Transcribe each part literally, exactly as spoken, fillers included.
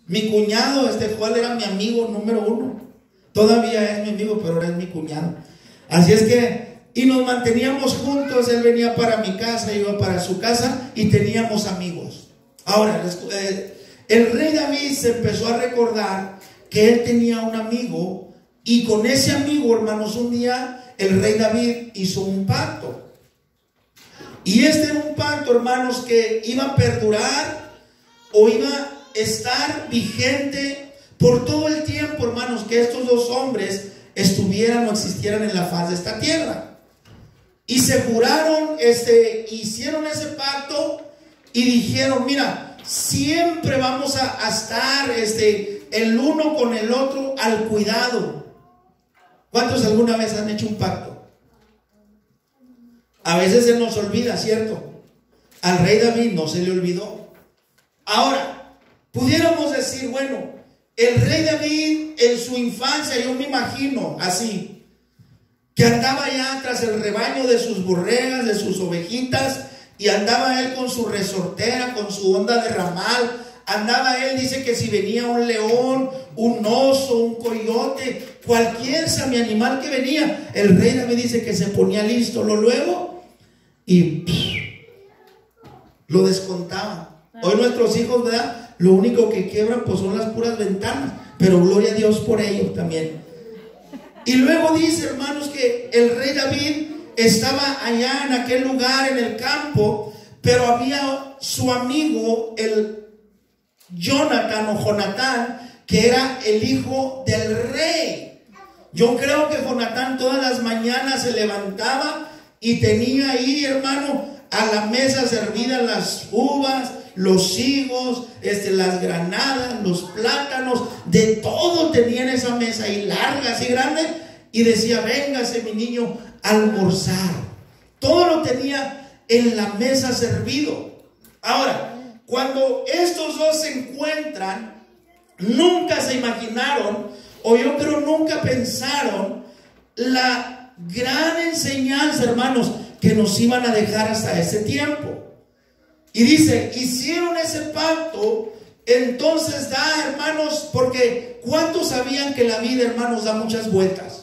Mi cuñado, este Joel, era mi amigo número uno. Todavía es mi amigo, pero ahora es mi cuñado. Así es que, y nos manteníamos juntos. Él venía para mi casa, yo iba para su casa, y teníamos amigos. Ahora, eh, el rey David se empezó a recordar que él tenía un amigo, y con ese amigo, hermanos, un día el rey David hizo un pacto. Y este era un pacto, hermanos, que iba a perdurar o iba a estar vigente por todo el tiempo, hermanos, que estos dos hombres estuvieran o existieran en la faz de esta tierra. Y se juraron, este, hicieron ese pacto y dijeron: mira, siempre vamos a, a estar este, el uno con el otro al cuidado. ¿Cuántos alguna vez han hecho un pacto? A veces se nos olvida, ¿cierto? Al rey David no se le olvidó. Ahora, pudiéramos decir, bueno, el rey David en su infancia, yo me imagino así, que andaba ya tras el rebaño de sus borregas, de sus ovejitas, y andaba él con su resortera, con su onda de ramal. Andaba él, dice que si venía un león, un oso, un coyote, cualquier semi-animal que venía, el rey David dice que se ponía listo, lo luego, y pff, lo descontaba. Hoy nuestros hijos, ¿verdad? Lo único que quiebran pues son las puras ventanas, pero gloria a Dios por ello también. Y luego dice, hermanos, que el rey David estaba allá en aquel lugar, en el campo, pero había su amigo, el Jonathan o Jonatán, que era el hijo del rey. Yo creo que Jonatán todas las mañanas se levantaba y tenía ahí, hermano, a la mesa servidas las uvas, los higos, este, las granadas, los plátanos, de todo tenía en esa mesa, y largas y grandes, y decía: véngase mi niño a almorzar. Todo lo tenía en la mesa servido. Ahora, cuando estos dos se encuentran, nunca se imaginaron, o yo creo nunca pensaron, la gran enseñanza, hermanos, que nos iban a dejar hasta ese tiempo. Y dice, hicieron ese pacto. Entonces da, hermanos, porque ¿cuántos sabían que la vida, hermanos, da muchas vueltas?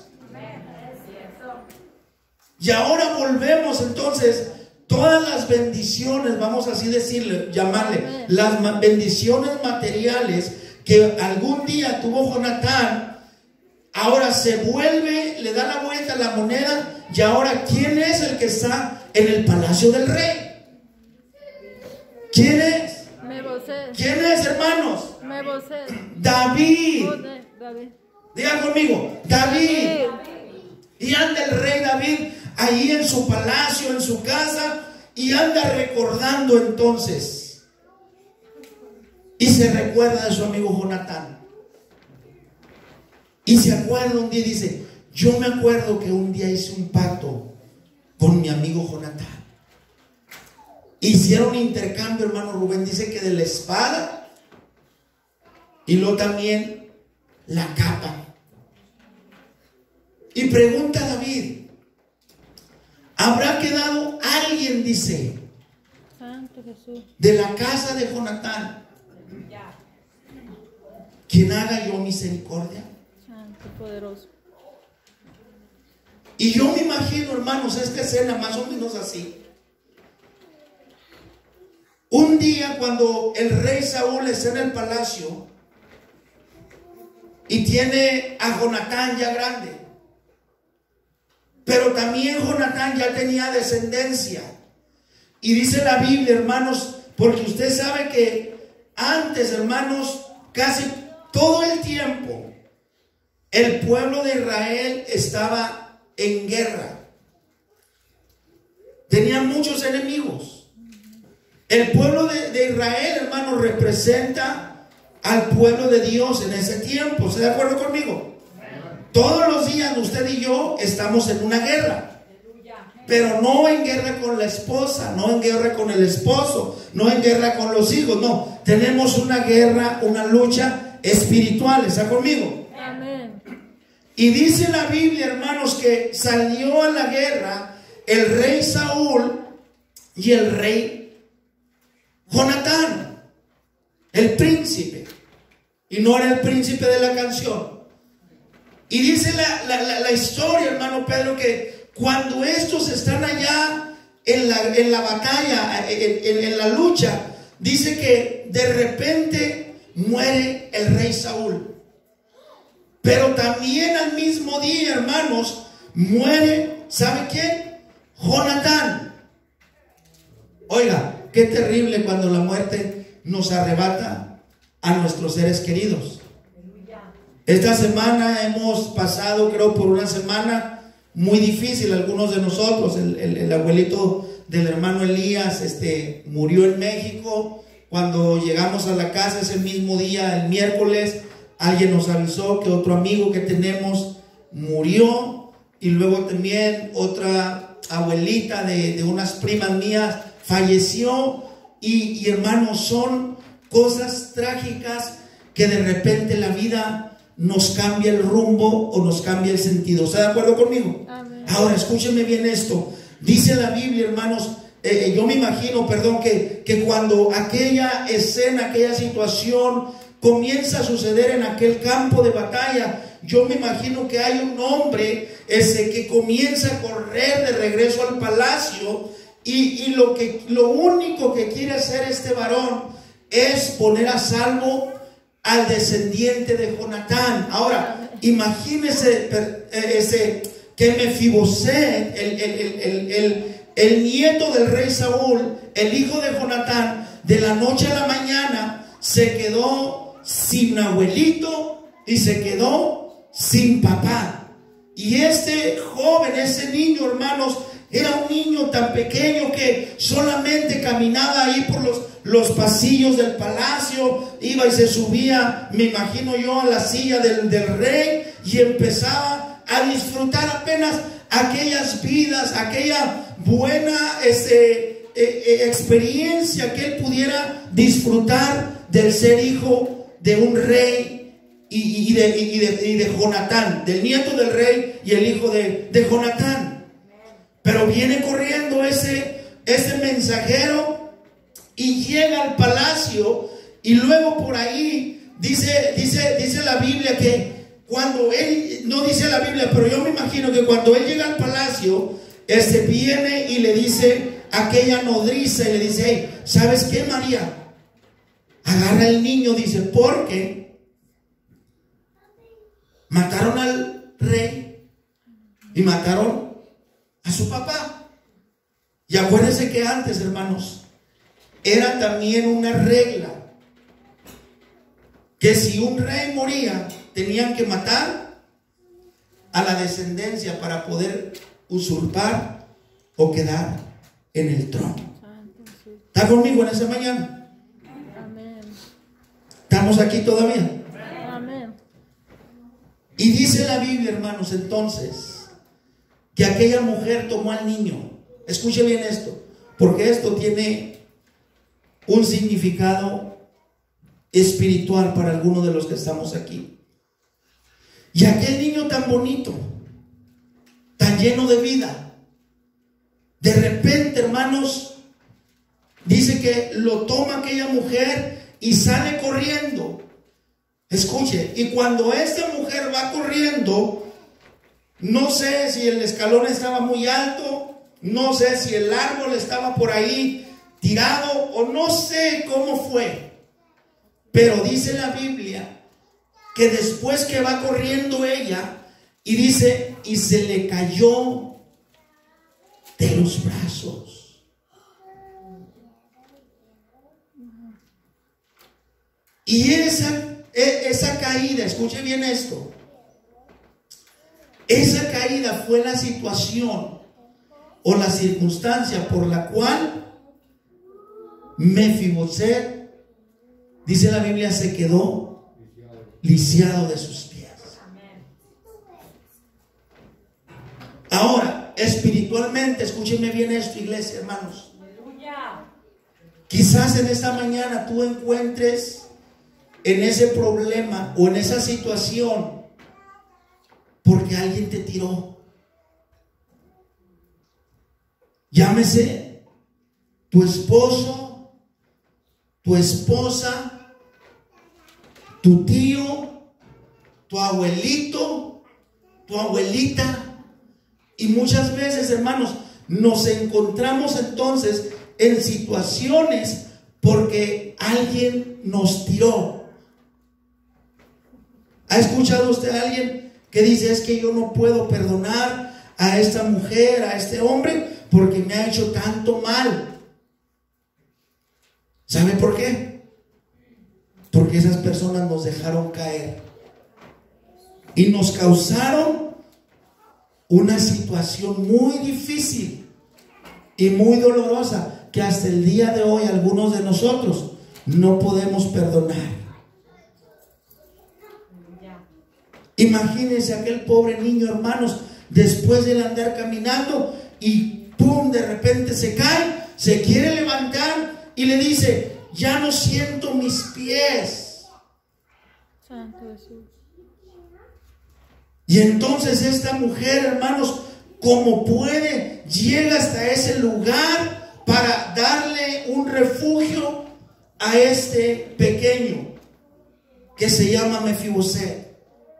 Y ahora volvemos entonces, todas las bendiciones, vamos así decirle, llamarle, las bendiciones materiales que algún día tuvo Jonatán, ahora se vuelve, le da la vuelta a la moneda. Y ahora, ¿quién es el que está en el palacio del rey? ¿Quién es? ¿Quién es, hermanos? David. Digan conmigo, David. Y anda el rey David ahí en su palacio, en su casa, y anda recordando entonces. Y se recuerda de su amigo Jonatán. Y se acuerda un día y dice: yo me acuerdo que un día hice un pacto con mi amigo Jonatán. Hicieron intercambio, hermano Rubén, dice que de la espada y luego también la capa. Y pregunta a David: ¿habrá quedado alguien, dice, Santo Jesús, de la casa de Jonatán, quien haga yo misericordia? Santo poderoso. Y yo me imagino, hermanos, esta escena más o menos así. Un día cuando el rey Saúl está en el palacio y tiene a Jonatán ya grande, pero también Jonatán ya tenía descendencia. Y dice la Biblia, hermanos, porque usted sabe que antes, hermanos, casi todo el tiempo el pueblo de Israel estaba en guerra. Tenía muchos enemigos. El pueblo de, de Israel, hermanos, representa al pueblo de Dios en ese tiempo. ¿Está de acuerdo conmigo? Todos los días usted y yo estamos en una guerra, pero no en guerra con la esposa, no en guerra con el esposo, no en guerra con los hijos, no. Tenemos una guerra, una lucha espiritual. ¿Está conmigo? Amén. Y dice la Biblia, hermanos, que salió a la guerra el rey Saúl y el rey Jonatán, el príncipe. y no era el príncipe de la canción. Y dice la, la, la, la historia, hermano Pedro, que cuando estos están allá en la, en la batalla, en, en, en la lucha, dice que de repente muere el rey Saúl. Pero también al mismo día, hermanos, muere, ¿sabe quién? Jonatán. Oiga, qué terrible cuando la muerte nos arrebata a nuestros seres queridos. Esta semana hemos pasado, creo, por una semana muy difícil, algunos de nosotros. El, el, el abuelito del hermano Elías este, murió en México. Cuando llegamos a la casa ese mismo día, el miércoles, alguien nos avisó que otro amigo que tenemos murió. Y luego también otra abuelita de, de unas primas mías falleció. Y, y hermanos, son cosas trágicas que de repente la vida nos cambia el rumbo o nos cambia el sentido. ¿Está de acuerdo conmigo? Amén. Ahora escúchenme bien esto. Dice la Biblia, hermanos, eh, yo me imagino, perdón, que, que cuando aquella escena, aquella situación comienza a suceder en aquel campo de batalla, yo me imagino que hay un hombre ese que comienza a correr de regreso al palacio y, y lo, que, lo único que quiere hacer este varón es poner a salvo al descendiente de Jonatán. Ahora, imagínese ese, que Mefiboset, el, el, el, el, el, el nieto del rey Saúl, el hijo de Jonatán, de la noche a la mañana se quedó sin abuelito y se quedó sin papá. Y este joven, ese niño, hermanos, era un niño tan pequeño que solamente caminaba ahí por los, los pasillos del palacio, iba y se subía, me imagino yo, a la silla del, del rey y empezaba a disfrutar apenas aquellas vidas, aquella buena este, eh, eh, experiencia que él pudiera disfrutar del ser hijo de un rey y, y, de, y, de, y de Jonatán, del nieto del rey y el hijo de, de Jonatán. Pero viene corriendo ese, ese mensajero y llega al palacio, y luego por ahí dice, dice, dice la Biblia que cuando él, no dice la Biblia, pero yo me imagino que cuando él llega al palacio, este viene y le dice a aquella nodriza y le dice: hey, ¿sabes qué, María? Agarra el niño, dice, porque mataron al rey y mataron a su papá. Y acuérdense que antes, hermanos, era también una regla que si un rey moría, tenían que matar a la descendencia para poder usurpar o quedar en el trono. ¿Está conmigo en esa mañana? Amén. ¿Estamos aquí todavía? Amén. Y dice la Biblia, hermanos, entonces, que aquella mujer tomó al niño. Escuche bien esto, porque esto tiene un significado espiritual para algunos de los que estamos aquí. Y aquel niño tan bonito, tan lleno de vida, de repente, hermanos, dice que lo toma aquella mujer y sale corriendo. Escuche, y cuando esta mujer va corriendo, no sé si el escalón estaba muy alto, no sé si el árbol estaba por ahí tirado, o no sé cómo fue, pero dice la Biblia que después que va corriendo ella, y dice, y se le cayó de los brazos. Y esa, esa caída, escuche bien esto, esa caída fue la situación o la circunstancia por la cual Mefiboset, dice la Biblia, se quedó lisiado de sus pies. Ahora, espiritualmente, escúchenme bien esto, iglesia, hermanos. Quizás en esta mañana tú encuentres en ese problema o en esa situación porque alguien te tiró. Llámese tu esposo, tu esposa, tu tío, tu abuelito, tu abuelita. Y muchas veces, hermanos, nos encontramos entonces en situaciones porque alguien nos tiró. ¿Ha escuchado usted a alguien que dice: es que yo no puedo perdonar a esta mujer, a este hombre, porque me ha hecho tanto mal? ¿Sabe por qué? Porque esas personas nos dejaron caer y nos causaron una situación muy difícil y muy dolorosa que hasta el día de hoy algunos de nosotros no podemos perdonar. Imagínense aquel pobre niño, hermanos, después de andar caminando y pum, de repente se cae, se quiere levantar y le dice: ya no siento mis pies. Santo Jesús. Y entonces esta mujer, hermanos, como puede, llega hasta ese lugar para darle un refugio a este pequeño que se llama Mefiboset.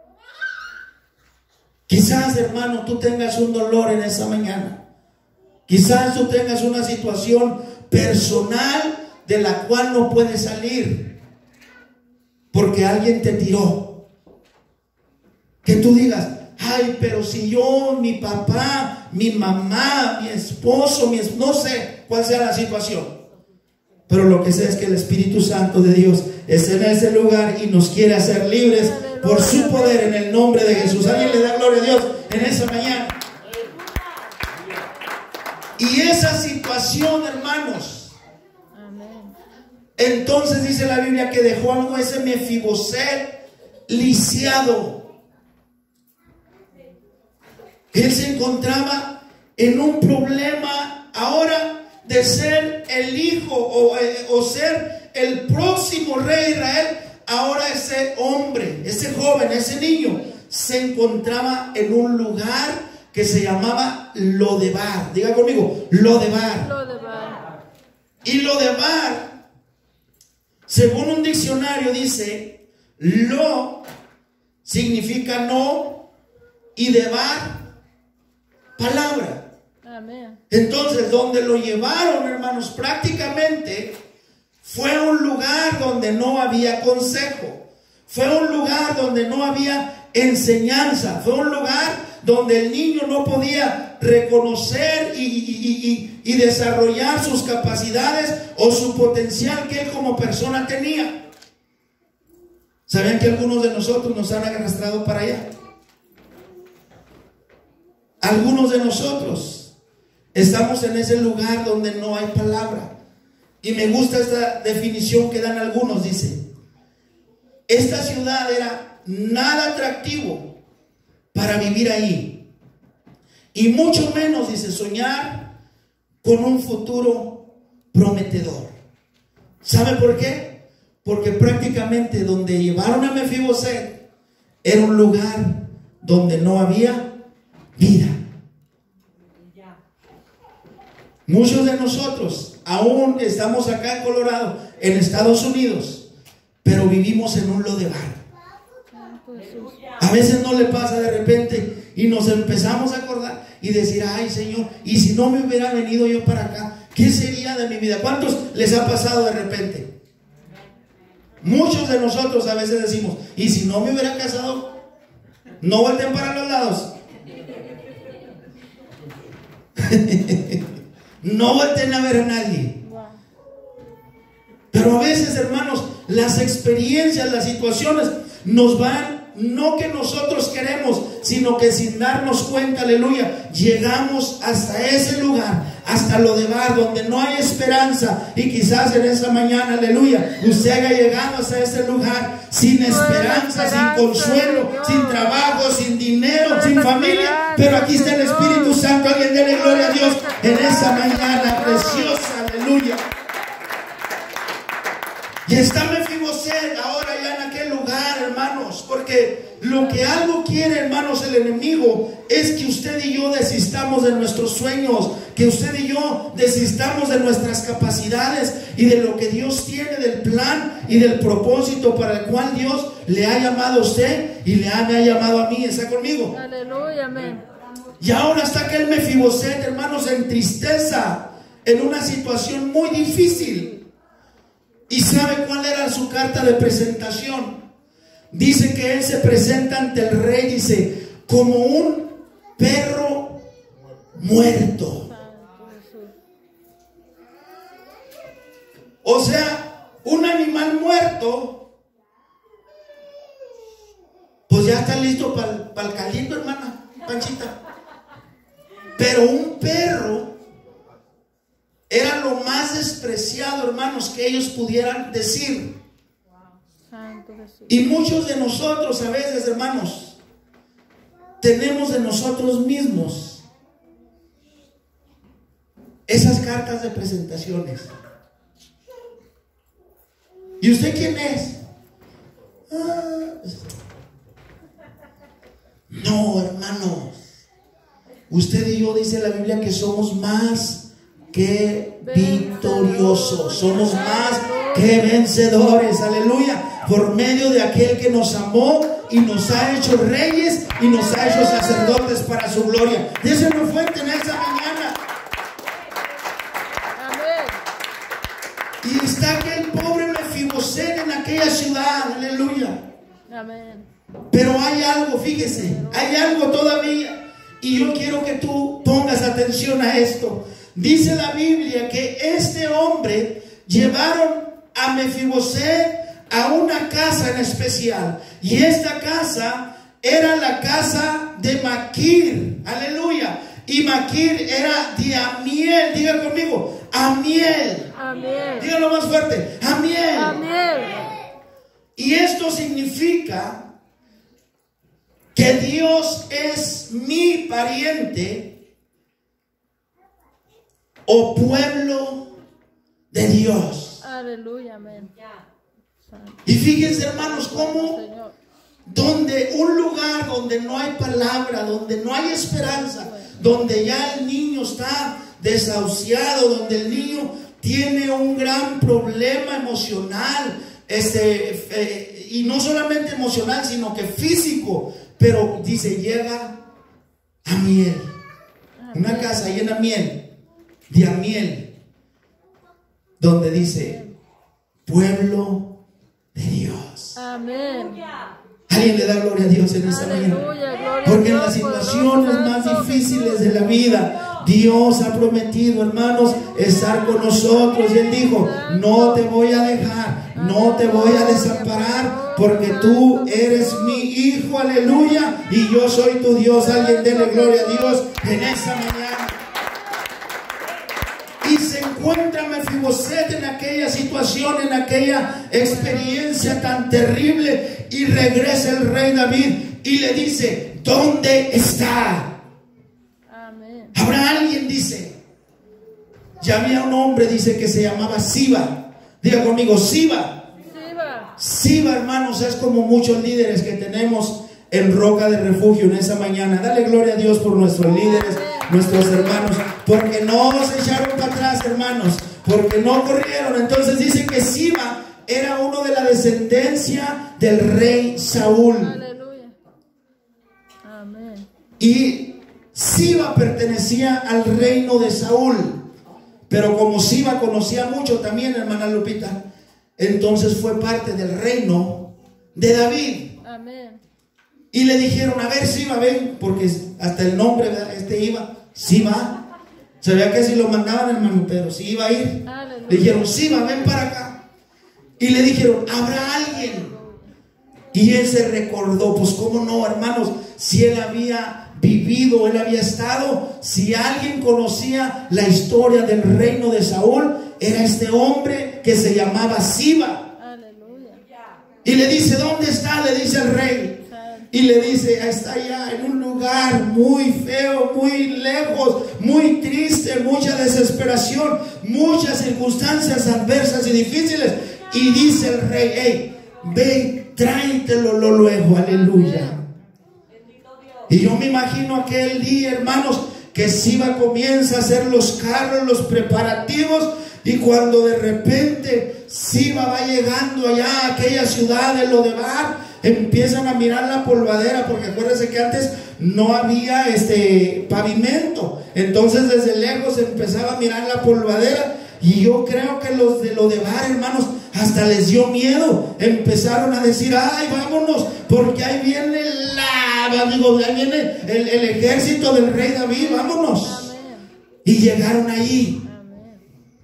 Quizás, hermano, tú tengas un dolor en esa mañana. Quizás tú tengas una situación personal de la cual no puedes salir porque alguien te tiró. Que tú digas: ay, pero si yo, mi papá, mi mamá, mi esposo, mi es... no sé cuál sea la situación, pero lo que sé es que el Espíritu Santo de Dios está en ese lugar y nos quiere hacer libres por su poder, en el nombre de Jesús. ¿Alguien le da gloria a Dios en esa mañana? Y esa situación, hermanos, Amén. entonces dice la Biblia que dejó a ese Mefiboset lisiado. Él se encontraba en un problema ahora de ser el hijo o, o ser el próximo rey de Israel. Ahora ese hombre, ese joven, ese niño se encontraba en un lugar que se llamaba Lodebar. Diga conmigo, Lodebar. Lodebar. Y Lodebar, según un diccionario, dice: lo significa no y debar, palabra. Amén. Entonces, donde lo llevaron, hermanos, prácticamente fue un lugar donde no había consejo, fue un lugar donde no había enseñanza, fue un lugar donde el niño no podía reconocer y, y, y, y desarrollar sus capacidades o su potencial que él como persona tenía. ¿Sabían que algunos de nosotros nos han arrastrado para allá? Algunos de nosotros estamos en ese lugar donde no hay palabra. Y me gusta esta definición que dan algunos. Dice: esta ciudad era nada atractivo para vivir ahí, y mucho menos, dice, soñar con un futuro prometedor. ¿Sabe por qué? Porque prácticamente donde llevaron a Mefiboset era un lugar donde no había vida. Muchos de nosotros aún estamos acá en Colorado, en Estados Unidos, pero vivimos en un Lodebar. A veces no le pasa de repente y nos empezamos a acordar y decir: ay, Señor, y si no me hubiera venido yo para acá, ¿qué sería de mi vida? ¿Cuántos les ha pasado de repente? Muchos de nosotros a veces decimos: y si no me hubiera casado, no volteen para los lados. No volteen a ver a nadie. Pero a veces, hermanos, las experiencias, las situaciones nos van, no que nosotros queremos, sino que sin darnos cuenta, aleluya, llegamos hasta ese lugar, hasta Lodebar, donde no hay esperanza. Y quizás en esa mañana, aleluya, usted haya llegado hasta ese lugar sin esperanza, sin consuelo, sin trabajo, sin dinero, sin familia. Pero aquí está el Espíritu Santo. Alguien dele gloria a Dios en esa mañana preciosa, aleluya. Y está Mefiboset ahora ya en aquel lugar, hermanos, porque lo que algo quiere, hermanos, el enemigo es que usted y yo desistamos de nuestros sueños, que usted y yo desistamos de nuestras capacidades y de lo que Dios tiene, del plan y del propósito para el cual Dios le ha llamado a usted y le ha, me ha llamado a mí. ¿Está conmigo? Aleluya, amén. Y ahora está aquel Mefiboset, hermanos, en tristeza, en una situación muy difícil. ¿Y sabe cuál era su carta de presentación? Dice que él se presenta ante el rey, dice, como un perro muerto. O sea, un animal muerto, pues ya está listo para pa el caliento, hermana Panchita. Pero un perro era lo más despreciado, hermanos, que ellos pudieran decir. Y muchos de nosotros a veces, hermanos, tenemos de nosotros mismos esas cartas de presentaciones. ¿Y usted quién es? Ah, no, hermanos. Usted y yo, dice la Biblia, que somos más que victoriosos. Somos más que vencedores. Aleluya. Por medio de aquel que nos amó y nos ha hecho reyes y nos ha hecho sacerdotes para su gloria. Dese una fuente en esta mañana. Y está aquel pobre Mefiboset en aquella ciudad. Aleluya. Amén. Pero hay algo, fíjese, hay algo todavía. Y yo quiero que tú pongas atención a esto. Dice la Biblia que este hombre llevaron a Mefiboset a una casa en especial. Y esta casa era la casa de Maquir. Aleluya. Y Maquir era de Amiel. Diga conmigo, Amiel. Amiel. Dígalo más fuerte, Amiel. Amiel. Y esto significa que Dios es mi pariente o pueblo de Dios. Aleluya, amén. Y fíjense, hermanos, cómo donde un lugar donde no hay palabra, donde no hay esperanza, donde ya el niño está desahuciado, donde el niño tiene un gran problema emocional, este, eh, y no solamente emocional, sino que físico. Pero dice, llega Amiel, una casa llena de miel, de Amiel, donde dice, pueblo de Dios. Amén. Alguien le da gloria a Dios en esta mañana. Porque en las situaciones más difíciles de la vida, Dios ha prometido, hermanos, estar con nosotros. Y Él dijo, no te voy a dejar, no te voy a desamparar, porque tú eres mi hijo, aleluya, y yo soy tu Dios. Alguien dele gloria a Dios en esta mañana. Y se encuentra Mefiboset en aquella situación, en aquella experiencia tan terrible, y regresa el rey David y le dice, ¿dónde está? Amén. Habrá alguien, dice. Ya había un hombre, dice, que se llamaba Siba. Diga conmigo, Siba. Siba. Siba, hermanos, es como muchos líderes que tenemos en Roca de Refugio en esa mañana. Dale gloria a Dios por nuestros líderes, nuestros hermanos, porque no se echaron para atrás, hermanos, porque no corrieron. Entonces dice que Siba era uno de la descendencia del rey Saúl. Aleluya. Amén. Y Siba pertenecía al reino de Saúl. Pero como Siba conocía mucho también, hermana Lupita, entonces fue parte del reino de David. Amén. Y le dijeron, a ver, Siba, ven, porque hasta el nombre, ¿verdad? Este iba, Siba. Se veía que si lo mandaban, hermano, pero sí iba a ir. Aleluya. Le dijeron, Siba, ven para acá. Y le dijeron, ¿habrá alguien? Y él se recordó, pues cómo no, hermanos, si él había vivido, él había estado, si alguien conocía la historia del reino de Saúl, era este hombre que se llamaba Siba. Aleluya. Y le dice, ¿dónde está? Le dice el rey. Y le dice, está allá en un lugar muy feo, muy lejos, muy triste, mucha desesperación, muchas circunstancias adversas y difíciles. Y dice el rey, hey, ven, tráetelo luego, aleluya. Y yo me imagino aquel día, hermanos, que Siba comienza a hacer los carros, los preparativos, y cuando de repente Siba va llegando allá a aquella ciudad de Lodebar, empiezan a mirar la polvadera, porque acuérdense que antes no había este pavimento, entonces desde lejos empezaba a mirar la polvadera, y yo creo que los de Lodebar, hermanos, hasta les dio miedo, empezaron a decir: ay, vámonos, porque ahí viene la, digo, ahí viene el, el ejército del rey David, vámonos. Amén. Y llegaron allí. Amén.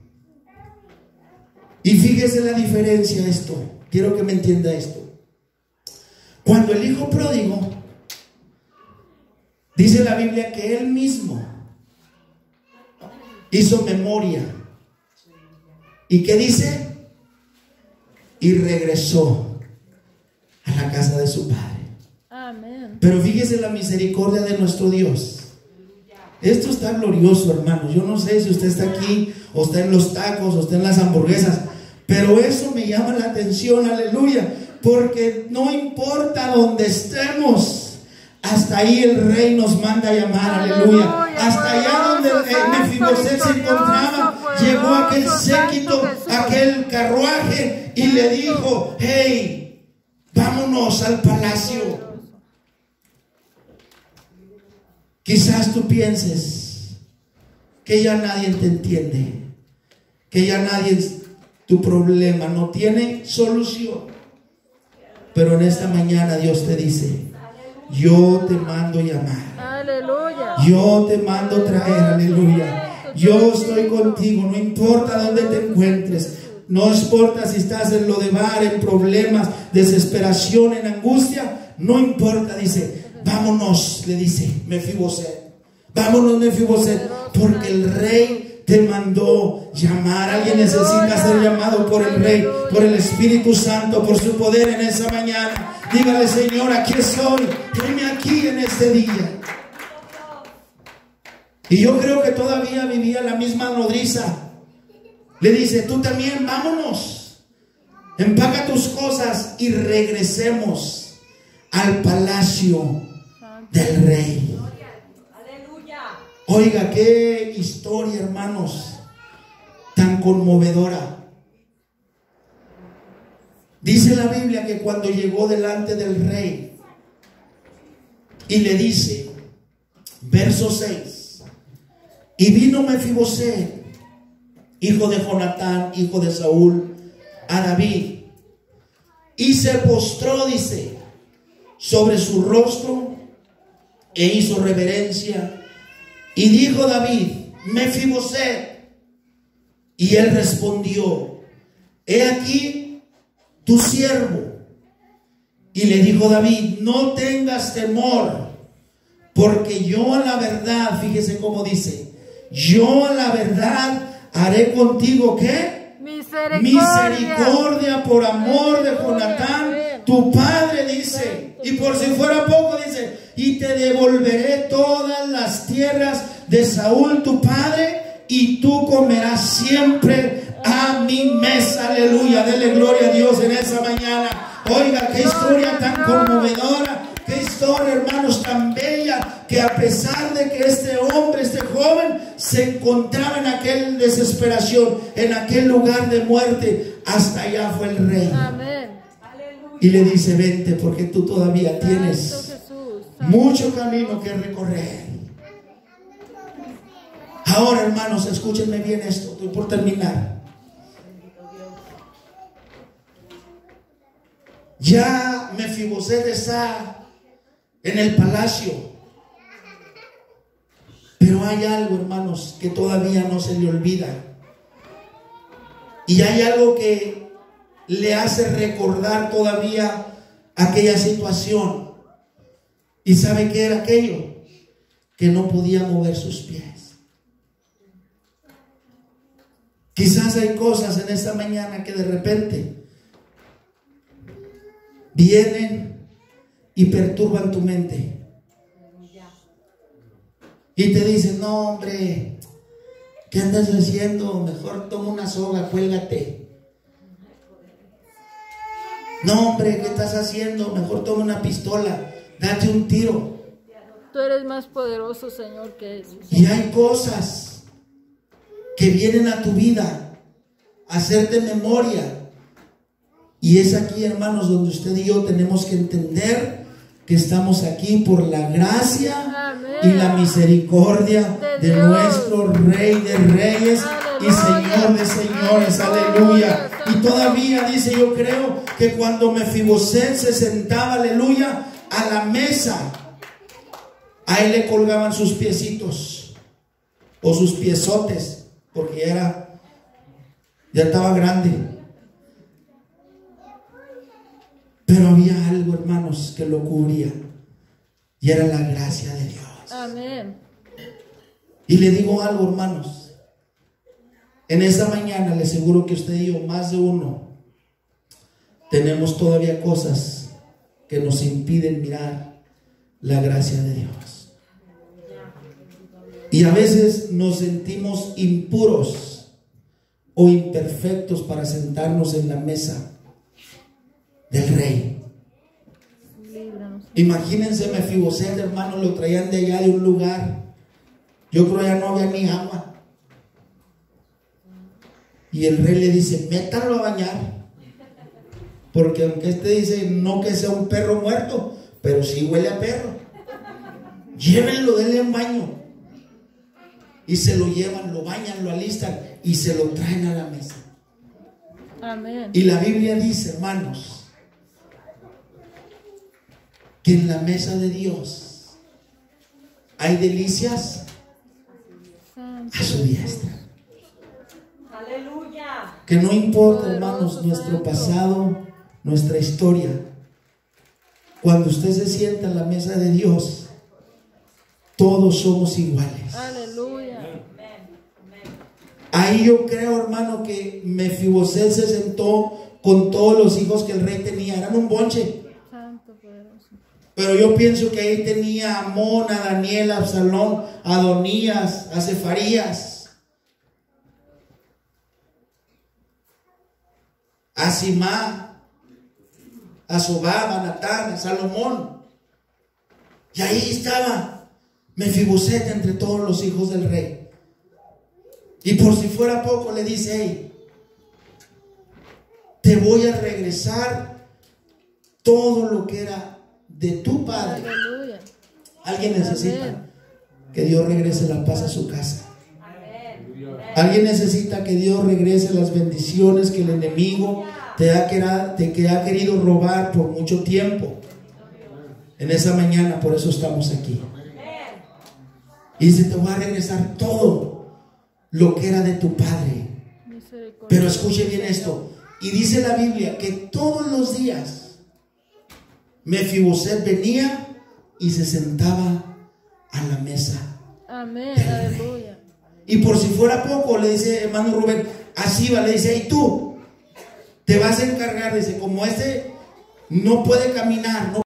Y fíjese la diferencia esto, quiero que me entienda esto. Cuando el hijo pródigo, dice la Biblia que él mismo hizo memoria. ¿Y qué dice? Y regresó a la casa de su padre. Amén. Pero fíjese la misericordia de nuestro Dios. Esto está glorioso, hermanos. Yo no sé si usted está aquí, o está en los tacos, o está en las hamburguesas, pero eso me llama la atención, aleluya. Porque no importa donde estemos, hasta ahí el rey nos manda a llamar, aleluya. Hasta allá donde eh, Mefiboset se encontraba, llegó aquel séquito, aquel carruaje, y le dijo: hey, vámonos al palacio. Quizás tú pienses que ya nadie te entiende, que ya nadie, tu problema no tiene solución. Pero en esta mañana Dios te dice: yo te mando llamar. Aleluya. Yo te mando traer, aleluya. Yo estoy contigo, no importa dónde te encuentres. No importa si estás en Lodebar, en problemas, desesperación, en angustia. No importa, dice: vámonos, le dice Mefiboset. Vámonos, Mefiboset, porque el rey te mandó llamar. Alguien necesita ser llamado por el rey, por el Espíritu Santo, por su poder en esa mañana. Dígale: Señor, aquí estoy, heme aquí en este día. Y yo creo que todavía vivía la misma nodriza. Le dice: tú también, vámonos, empaca tus cosas y regresemos al palacio del rey. Oiga, qué historia, hermanos, tan conmovedora. Dice la Biblia que cuando llegó delante del rey y le dice, verso seis: y vino Mefiboset, hijo de Jonatán, hijo de Saúl, a David, y se postró, dice, sobre su rostro e hizo reverencia. Y dijo David: Mefiboset. Y él respondió: he aquí tu siervo. Y le dijo David: no tengas temor, porque yo a la verdad, fíjese cómo dice, yo a la verdad haré contigo, ¿qué? Misericordia. Misericordia por amor de Jonatán, tu padre, dice. Y por si fuera poco, dice: y te devolveré todas las tierras de Saúl tu padre, y tú comerás siempre a mi mesa. Aleluya, dele gloria a Dios en esa mañana. Oiga, qué historia tan conmovedora, qué historia, hermanos, tan bella, que a pesar de que este hombre, este joven, se encontraba en aquella desesperación, en aquel lugar de muerte, hasta allá fue el rey. Amén. Y le dice: vente, porque tú todavía tienes Santo Jesús. mucho camino que recorrer. Ahora, hermanos, escúchenme bien esto, estoy por terminar. Ya Mefiboset está en el palacio, pero hay algo, hermanos, que todavía no se le olvida. Y hay algo que le hace recordar todavía aquella situación. ¿Y sabe qué era aquello? Que no podía mover sus pies. Quizás hay cosas en esta mañana que de repente vienen y perturban tu mente. Y te dicen: no, hombre, ¿qué andas haciendo? Mejor toma una soga, cuélgate. No, hombre, ¿qué estás haciendo? Mejor toma una pistola, date un tiro. Tú eres más poderoso, Señor, que eso. Y hay cosas que vienen a tu vida a hacerte memoria. Y es aquí, hermanos, donde usted y yo tenemos que entender que estamos aquí por la gracia Amén. y la misericordia De de Dios. nuestro Rey de Reyes y Aleluya. Señor de Señores. Aleluya. Y todavía dice, yo creo que cuando Mefiboset se sentaba, aleluya, a la mesa, a él le colgaban sus piecitos o sus piezotes, porque ya era, ya estaba grande. Pero había algo, hermanos, que lo cubría, y era la gracia de Dios. Amén. Y le digo algo, hermanos, en esta mañana le aseguro que usted y yo, más de uno, tenemos todavía cosas que nos impiden mirar la gracia de Dios. Y a veces nos sentimos impuros o imperfectos para sentarnos en la mesa del Rey. Líbranos. Imagínense, Mefiboset, hermano, lo traían de allá de un lugar. Yo creo ya no había ni agua. Y el rey le dice, métanlo a bañar. Porque aunque este dice, no que sea un perro muerto, pero sí huele a perro. Llévenlo, denle un baño. Y se lo llevan, lo bañan, lo alistan y se lo traen a la mesa. Amén. Y la Biblia dice, hermanos, que en la mesa de Dios hay delicias Santo. a su diestra. Aleluya. Que no importa, Poderoso, hermanos, nuestro santo. pasado, nuestra historia. Cuando usted se sienta en la mesa de Dios, todos somos iguales. Aleluya. Ahí yo creo, hermano, que Mefiboset se sentó con todos los hijos que el rey tenía. Eran un bonche. Santo, poderoso. Pero yo pienso que ahí tenía a Amón, a Daniel, a Absalón, a Adonías, a Cefarías, a Simá, a Sobab, a Natán, a Salomón. Y ahí estaba Mefiboset entre todos los hijos del rey. Y por si fuera poco le dice, hey, te voy a regresar todo lo que era de tu padre. Aleluya. Alguien necesita Amén. que Dios regrese la paz a su casa. Alguien necesita que Dios regrese las bendiciones que el enemigo te ha, querido, te, que ha querido robar por mucho tiempo. En esa mañana, por eso estamos aquí. Y dice, te voy a regresar todo lo que era de tu padre. Misericordia. Pero escuche bien esto. Y dice la Biblia que todos los días Mefiboset venía y se sentaba a la mesa. Amén. del rey. Aleluya. Y por si fuera poco, le dice hermano Rubén, así va, le dice, y tú te vas a encargar, dice, como este no puede caminar, no